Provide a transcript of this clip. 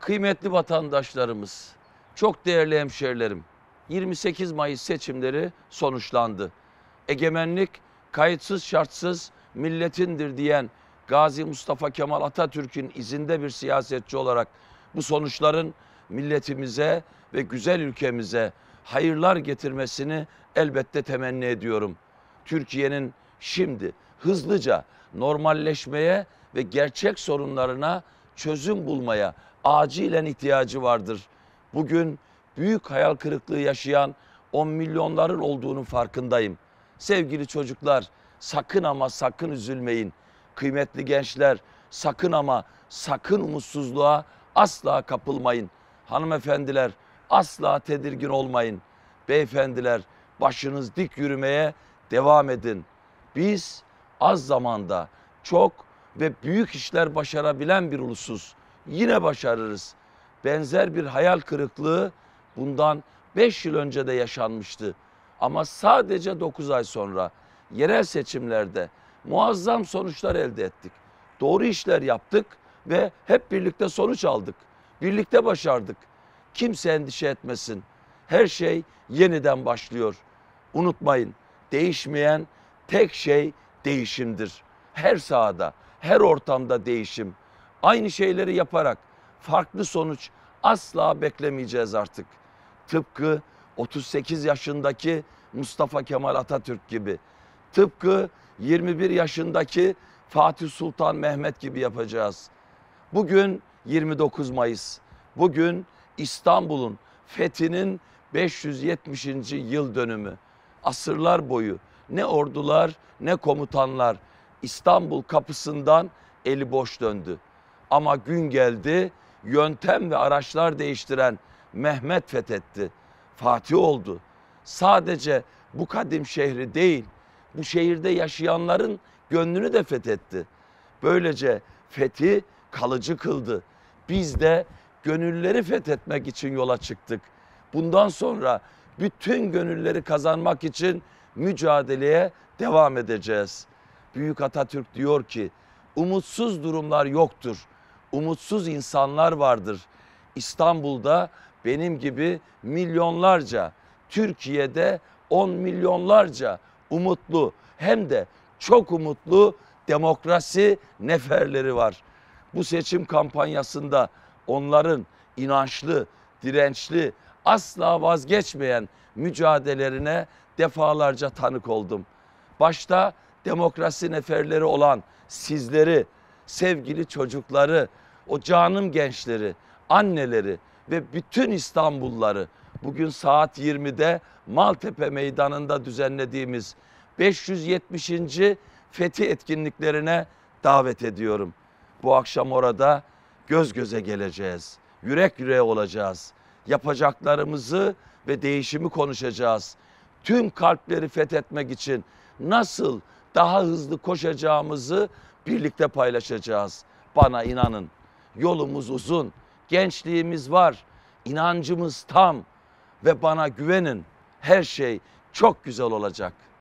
Kıymetli vatandaşlarımız, çok değerli hemşerilerim, 28 Mayıs seçimleri sonuçlandı. Egemenlik kayıtsız şartsız milletindir diyen Gazi Mustafa Kemal Atatürk'ün izinde bir siyasetçi olarak bu sonuçların milletimize ve güzel ülkemize hayırlar getirmesini elbette temenni ediyorum. Türkiye'nin şimdi hızlıca normalleşmeye ve gerçek sorunlarına çözüm bulmaya acilen ihtiyacı vardır. Bugün büyük hayal kırıklığı yaşayan 10 milyonların olduğunun farkındayım. Sevgili çocuklar, sakın ama sakın üzülmeyin. Kıymetli gençler, sakın ama sakın umutsuzluğa asla kapılmayın. Hanımefendiler, asla tedirgin olmayın. Beyefendiler, başınız dik yürümeye devam edin. Biz az zamanda çok ve büyük işler başarabilen bir ulusuz. Yine başarırız. Benzer bir hayal kırıklığı bundan 5 yıl önce de yaşanmıştı. Ama sadece 9 ay sonra yerel seçimlerde muazzam sonuçlar elde ettik. Doğru işler yaptık ve hep birlikte sonuç aldık. Birlikte başardık. Kimse endişe etmesin. Her şey yeniden başlıyor. Unutmayın, değişmeyen tek şey değişimdir. Her sahada, her ortamda değişim. Aynı şeyleri yaparak farklı sonuç asla beklemeyeceğiz artık. Tıpkı 38 yaşındaki Mustafa Kemal Atatürk gibi, tıpkı 21 yaşındaki Fatih Sultan Mehmet gibi yapacağız. Bugün 29 Mayıs. Bugün İstanbul'un fethinin 570. yıl dönümü. Asırlar boyu ne ordular ne komutanlar İstanbul kapısından eli boş döndü. Ama gün geldi, yöntem ve araçlar değiştiren Mehmet fethetti. Fatih oldu. Sadece bu kadim şehri değil, bu şehirde yaşayanların gönlünü de fethetti. Böylece fethi kalıcı kıldı. Biz de gönülleri fethetmek için yola çıktık. Bundan sonra bütün gönülleri kazanmak için mücadeleye devam edeceğiz. Büyük Atatürk diyor ki, umutsuz durumlar yoktur. Umutsuz insanlar vardır. İstanbul'da benim gibi milyonlarca, Türkiye'de 10 milyonlarca umutlu hem de çok umutlu demokrasi neferleri var. Bu seçim kampanyasında onların inançlı, dirençli, asla vazgeçmeyen mücadelelerine defalarca tanık oldum. Başta demokrasi neferleri olan sizleri, sevgili çocukları, o canım gençleri, anneleri ve bütün İstanbulluları bugün saat 20'de Maltepe Meydanı'nda düzenlediğimiz 570. Fethi etkinliklerine davet ediyorum. Bu akşam orada göz göze geleceğiz. Yürek yüreğe olacağız. Yapacaklarımızı ve değişimi konuşacağız. Tüm kalpleri fethetmek için nasıl daha hızlı koşacağımızı birlikte paylaşacağız. Bana inanın. Yolumuz uzun. Gençliğimiz var. İnancımız tam ve bana güvenin. Her şey çok güzel olacak.